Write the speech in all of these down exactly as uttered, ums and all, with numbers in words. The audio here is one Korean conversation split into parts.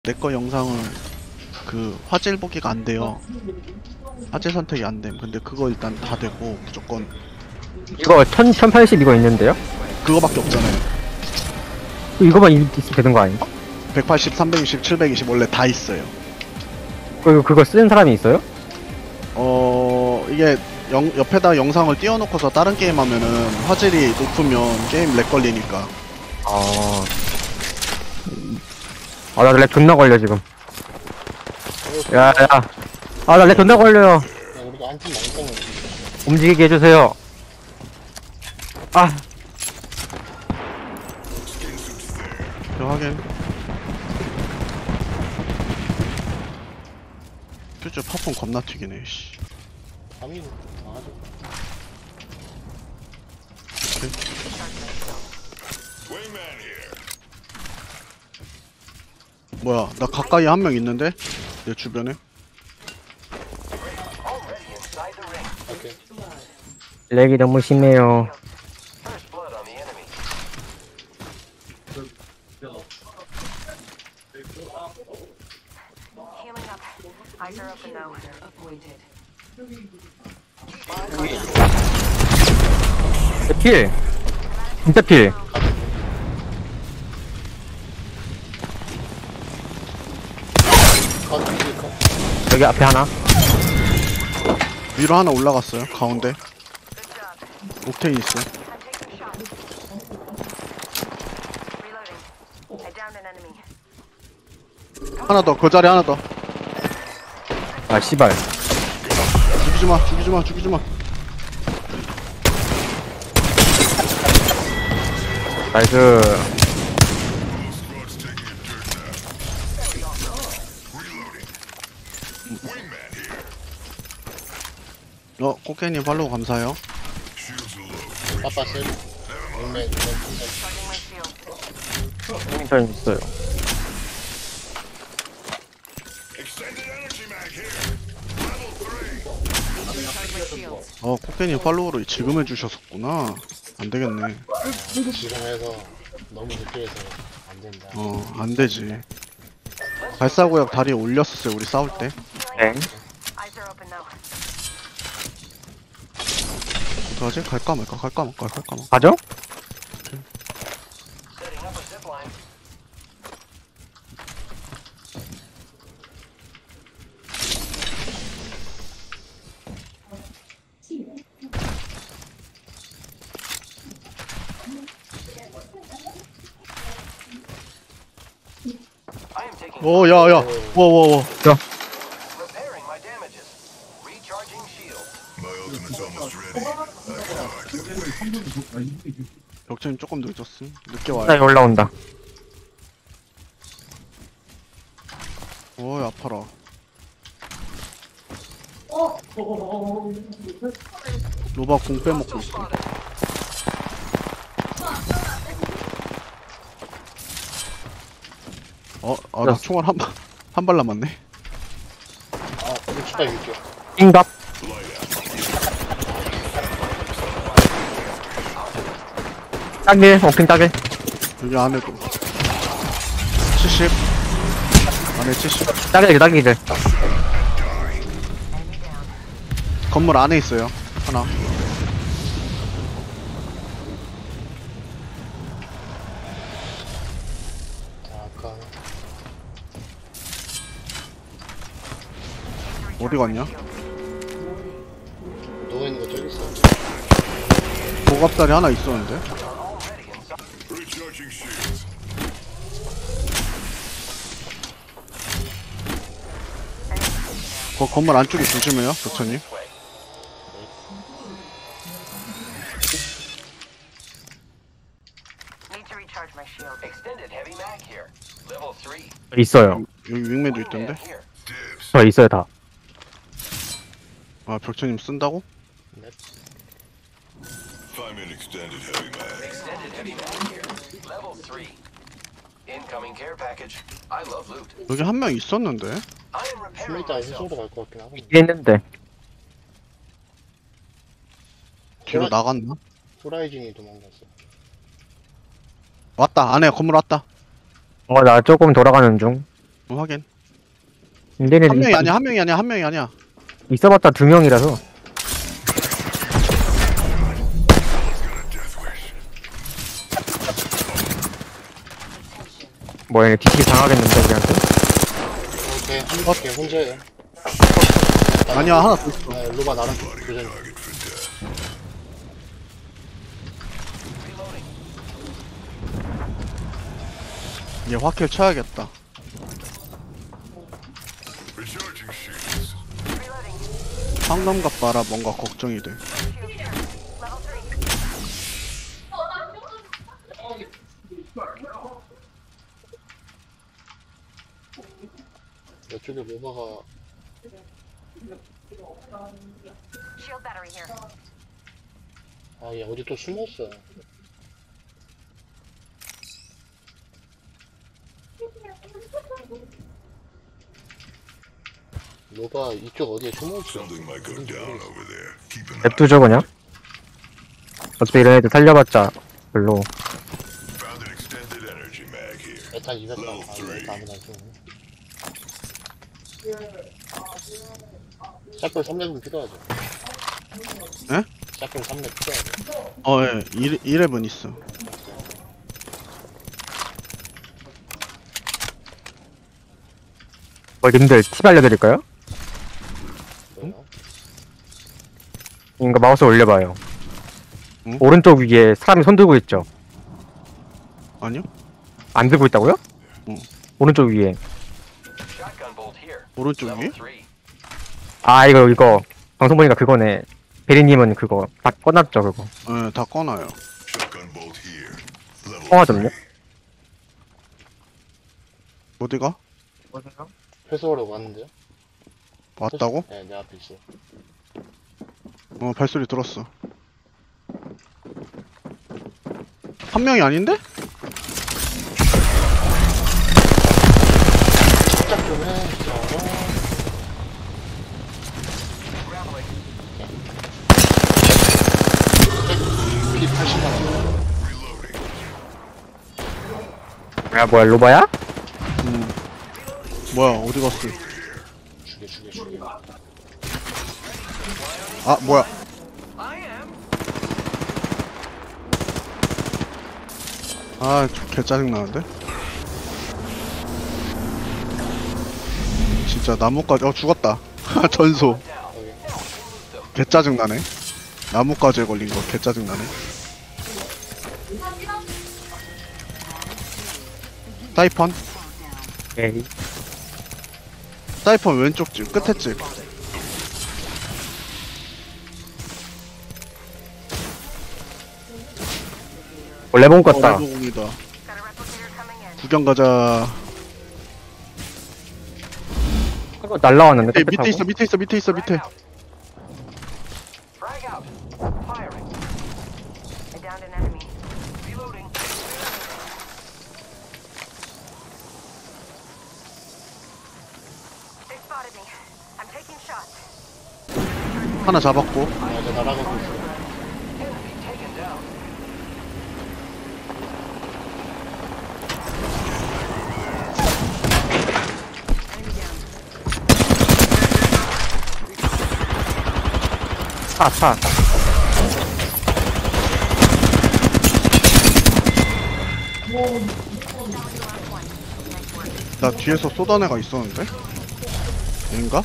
내 거 영상을 그 화질 보기가 안 돼요. 화질 선택이 안 됨. 근데 그거 일단 다 되고 무조건 이거 천, 천팔십 이거 있는데요? 그거밖에 없잖아요. 이거만 있으면 되는 거 아닌가? 백팔십, 삼백육십, 칠백이십 원래 다 있어요. 그거, 그거 쓰는 사람이 있어요? 어 이게 영, 옆에다 영상을 띄워놓고서 다른 게임 하면은 화질이 높으면 게임 렉 걸리니까. 아. 아, 나 렉 존나 걸려, 지금. 야, 야. 아, 나 렉 존나 걸려요. 야, 우리가 한 팀 많이 떴는데. 움직이게 해주세요. 아, 저 확인. 퓨즈 팝콘 겁나 튀기네. 씨. 밤이 나가죠. 뭐야? 나 가까이 한 명 있는데 내 주변에. 오케이. 렉이 너무 심해요. Healing up. Eyes are open now. Appointed. 필. 진짜 필. 컷, 킬 컷. 여기 앞에 하나. 위로 하나 올라갔어요. 가운데. Good job. 옥테인 있어. I'm taking shots. Reloading. I downed an enemy. 하나 더. 그 자리 하나 더. 아, 씨발. 죽이지 마. 죽이지 마. 죽이지 마. 나이스. 어, 코케님 팔로우 감사해요. 빠빠실. 롱맨, 롱맨, Charging my shield. 인턴 있어요. Charge my shields. 어, 코케님 팔로우를 지금 해주셨었구나. 안 되겠네. 지금 해서 너무 늦게 해서 안 된다. 어, 안 되지. 발사구역 다리에 올렸었어요. 우리 싸울 때. 네. Eyes are open now. 어떡하지? 갈까 말까? 갈까 말까? 갈까 말까? 가죠? 오, 야, 야. 와, 와, 와. Repairing my damages. Recharging shield. 벽체님 조금 늦었음. 늦게 와요. 나 올라온다. 어이, 아파라. 로바 공 빼먹고 있어. 어, 아, 나 총알 한 발, 한 발 남았네. 아, 이거 추가 유죠. 띵갑. 따길, 오픈 따길. 여기 안에도. 칠십. 안에 칠십. 따길, 따길. 건물 안에 있어요. 하나. 자, 아까 어디 갔냐? 누워있는 거 저기 있어. 보갑다리 하나 있었는데? 거 건물 안쪽에 조심해요, 덕천님. Need to recharge my shield. Extended heavy mag here. Level three. 있어요. 여기 윙맨도 있던데? Here. 저 있어요, 다. 아, 벽천님 쓴다고? Five minute extended heavy mag. Extended heavy mag here. Level three. Incoming care package. I love loot. 여기 한 명 있었는데? I am 숨을 repairing 있다 myself. 해소로 갈 것 같긴 하고. 했는데. 뒤로 나갔나? 후라이진이 도망갔어. 왔다, 안에 건물 왔다. 어, 나 조금 돌아가는 중. 어, 확인. 얘네 한 명이 아니야, 한 명이 아니야, 한 명이 아니야. 있어봤자 두 명이라서. 뭐 얘네 뒤치기 당하겠는데 우리한테? 오케이, 한 개 혼자예요. 아니야, 하나 더 있어. 네, 로바 나랑 교전. 얘 확킬 쳐야겠다. Recharging shields. Reloading. 황금갑 봐라, 뭔가 걱정이 돼. Shield here. Level three. 이쪽에 로바가 Shield battery here. 아, 얘 어디 또 숨었어. 로바 이쪽 어디에 숨어있어. Something might go down over there. Keep an eye. 냅두죠 그냥. 어차피 이런 애들 살려봤자 별로. Found an extended energy mag here. 메탈 이백 방. 아, 메탈 아무나 안 쓰네. 샷플 삼 렙은 필요하죠. 에? 샷플 삼 렙 필요하죠. 어, 예, 이렙은 있어. 뭐 님들 팁 알려드릴까요? 뭐요? 이거 마우스 올려봐요. 응? 오른쪽 위에 사람이 손 들고 있죠? 아니요? 안 들고 있다고요? 응. 오른쪽 위에. Shotgun bolt here. 오른쪽 Level 위에? three. 아 이거 이거 방송 보니까 그거네. 베리님은 그거 다 꺼놨죠 그거. 예, 다 꺼놔요. Shotgun bolt here. Level 통화점요? 어디가? 회수하려고 왔는데요? 왔다고? 네, 내 앞에 있어. 어, 발소리 들었어. 한 명이 아닌데? 시작 좀 해, 진짜. 피 팔십만 원. 야 뭐야 로바야? 음. 뭐야, 어디 갔어? 죽여, 죽여, 죽여. 아, 뭐야. 아, 저 개 짜증나는데? 진짜 나뭇가지, 어, 죽었다. 전소. 개 짜증나네. 나뭇가지에 걸린 거 개 짜증나네. 사이펀? 에이. 사이펀 왼쪽 집, 끝에 집. 원래 본 어, 같다. 레버공이다. Got a replicator coming in. 구경 가자. 그거 날라왔는데 밑에, 끝에 밑에 있어, 타고. 밑에 있어, 밑에 있어, 밑에. Frag out. Firing. I downed an enemy. Reloading. They spotted me. I'm taking shots. 하나 잡았고. 아, 이제 날아가고 있어. Enemy taken down. Enemy down. 차 차. 나 뒤에서 쏘던 애가 있었는데? 얘인가?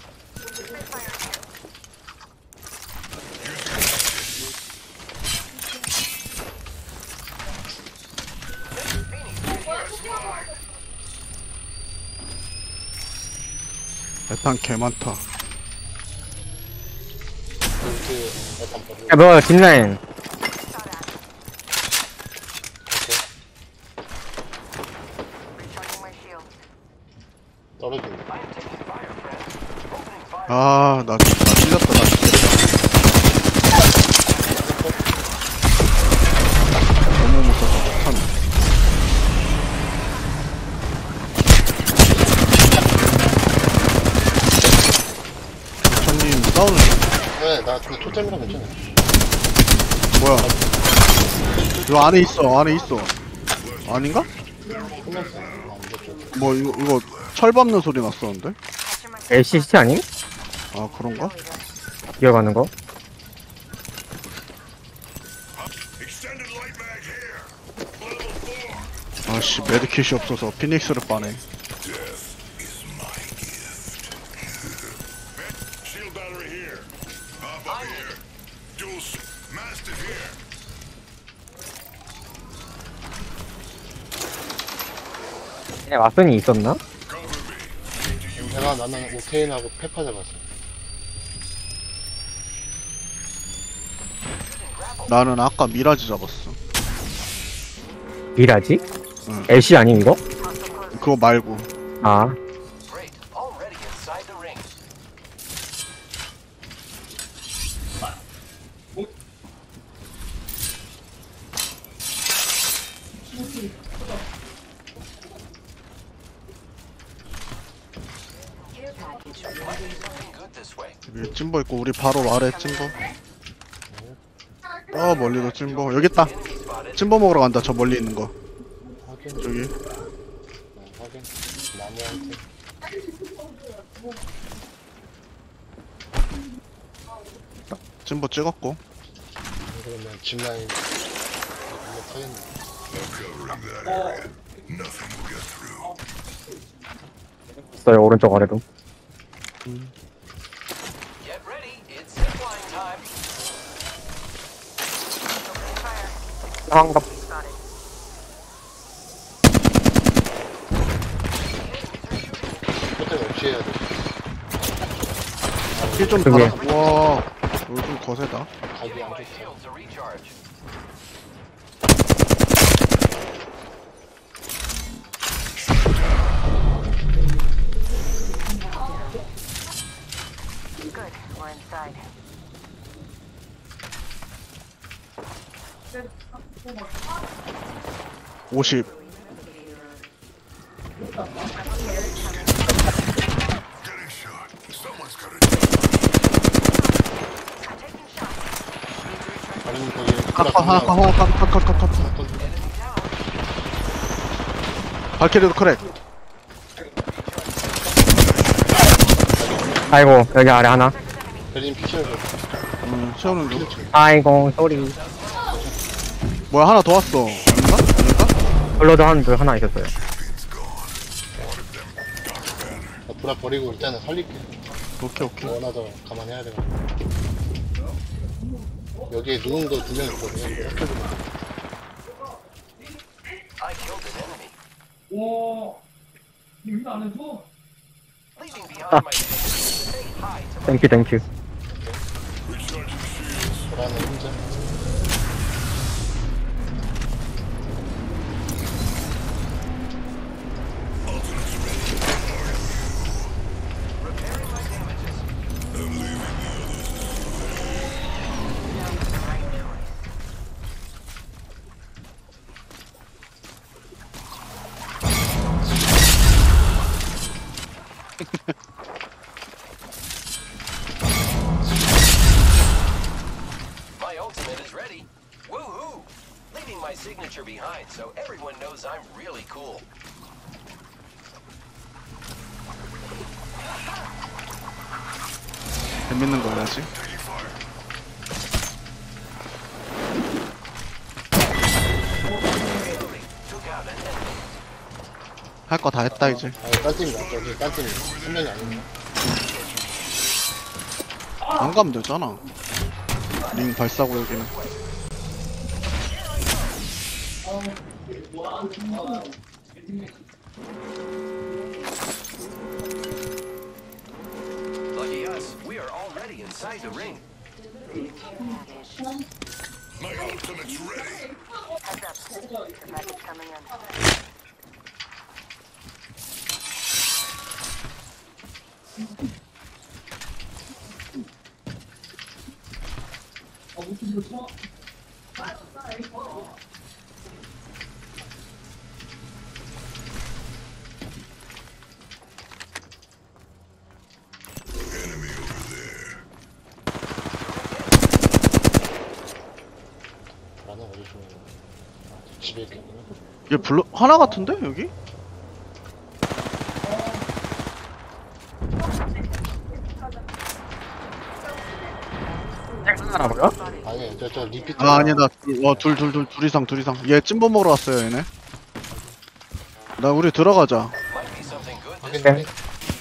일단 개 많다. 이렇게 메탈 버리고. 야 뭐야 뒷라인. Shot at. 오케이. Recharging my shield. 떨어진다. I am taking fire, friend. Opening fire. 아, 나, 나 찔렸다, 나 찔렸다. 너무 못 썼다, 못하네. 부처님, 싸우는, 네, 나그 토템이랑 괜찮아. 뭐야. 이거 안에 있어, 안에 있어. 아닌가? 끝났어. 아, 이제 좀. 뭐, 이거, 이거, 철 밟는 소리 났었는데? Catching my 엘씨씨 아님? 아 그런가? 기어가는 거? Extended light mag here. Level four. 아씨 메디킷이 없어서 피닉스를 빠네. Death is my gift. Shield battery here. Up up here. Dual s- mastiff here. 얘네 왓슨이 있었나? Cover me. 내가 나는 오테인하고 페파 잡았어. 나는 아까 미라지 잡았어. 미라지? 응. 엘씨 아님 이거? 그거 말고. 아 Great. Already inside the ring. Looking good this way. 여기 찜보 있고 우리 바로 아래 찜보. 어 멀리도 찜보. 여기 있다. Enemy spotted. 찜보 먹으러 간다. 저 멀리 있는 거. 확인. 저기. 어, 확인. 나무한테. 찜보 찍었고. 그러면 짚라인 이거 타겠네. I'm covering that area. Nothing will get through. 있어요 오른쪽 아래도. Get ready. It's zipline time. opening fire. 한갑 Spotted. 호텔 없이 해야 돼. 힐좀 그게. 달아. 와. 이거 좀 거세다. 각이 Giving 안 my 좋다. shields a recharge. Good. We're inside. 오십. Getting shot. Someone's got a I'm taking shots. 아니면 거기 컷, 컷, 하나, 컷, 하나, 컷, 컷, 컷, 컷, 컷. 발키리도 크랙. 아이고 여기 아래 하나. 베린 피셔를 음, 채우는 중. 아이고 쏘리. 뭐야, 하나 더 왔어. 아닌가? 아닌가? 블러드 한줄 하나 있었어요. 불화 버리고 일단은 살릴게. 오케이, 오케이. 원하더 감안해야 돼. 여기에 누운 거 두 명 있거든요. 이렇게 좀 I killed an enemy. Leaving behind my shields. Say hi to my 땡큐 땡큐. 불안은 혼자. repairing my damages. My ultimate is ready. Woohoo! Leaving my signature behind so everyone knows I'm really cool. 재밌는 거 해야지. Took out an enemy. 할 거 다 했다, 이제. 아, 딴 팀이다. 저기 딴 팀이. 한 명이 아니네. 안 가면 되잖아. 링 발사고 여기는. Lucky us, we are already inside the ring. My ultimate's ready. Heads up. The package coming in. Enemy over there. 나는 어디 중에. 아, 집에 있겠구나. 얘 블루, 하나 같은데, 여기? 하나라고요? 아니 저저 리피트. 아 아니다. 어둘 둘 둘 둘 이상 둘 이상. 얘 찜보 먹으러 왔어요 얘네. 나 우리 들어가자. Might be something good this 확인. 네.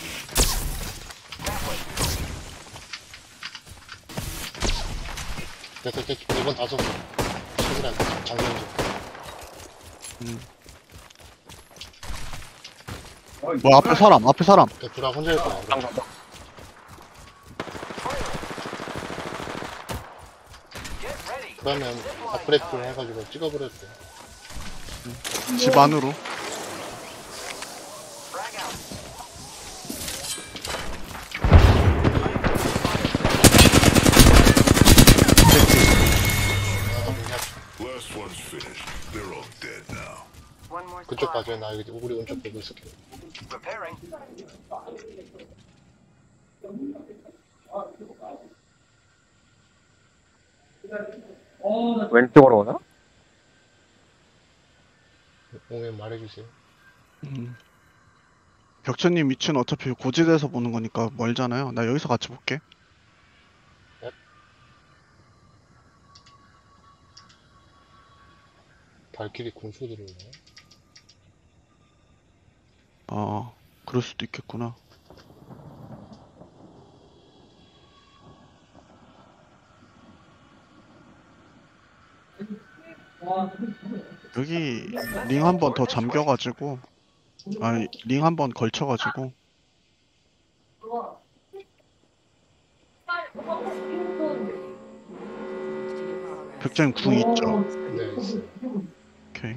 됐어 됐어 이번 다섯 번. 최근에 장면주. 뭐 앞에 사람 앞에 사람. 저 주라 혼자일 거야. Get ready. 그러면 앞브레이크를 해가지고 찍어버렸대. 집 안으로. Frag out. Last one's finished. They're all dead now. One more 그쪽 squad. 가져야 나 여기 우리 오른쪽 보고 있을게. Preparing. 왼쪽으로 오나? 오면 말해주세요. 벽천님 위치는 어차피 고지대에서 보는 거니까 멀잖아요. 나 여기서 같이 볼게. 발길이 공수 들어오네. 어 그럴 수도 있겠구나. 여기 링 한 번 더 잠겨가지고 아니 링 한 번 걸쳐가지고 벽장님 궁 있죠? 네 있어. 오케이.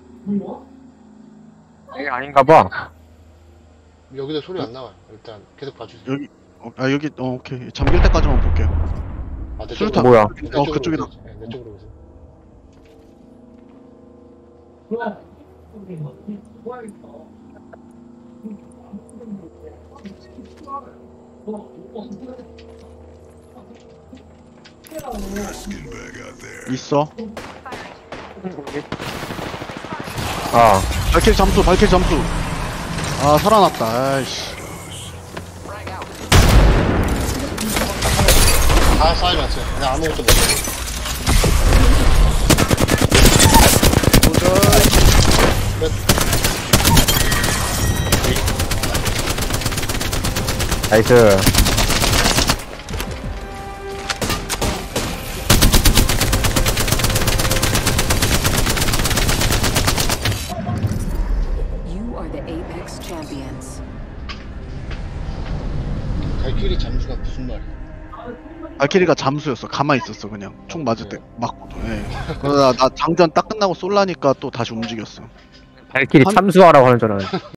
이게 아닌가 봐. 여기도 소리 안 나와요. 일단 계속 봐주세요. 여기 어, 아 여기 어 오케이 잠길 때까지만 볼게요. 아, 내 수류탄. 쪽으로 뭐야? 내 어, 쪽으로 그쪽이다. 오세요. 네, 내 쪽으로 오세요. Skin bag out there. 있어. 아, 발키리 잠수 발키리 잠수. 아 살아났다. 아이씨. Frag out. 다 사이런스. 그냥 아무것도 못해. 나이스. You are the Apex champions. 발길이 잠수가 무슨 말이야? 발키리가 잠수였어. 가만히 있었어 그냥. 총 맞을 때 맞고. 예. 그러다 나 장전 딱 끝나고 쏠라니까 또 다시 움직였어. 발길이 한- 참수하라고 하는 줄 알았는데.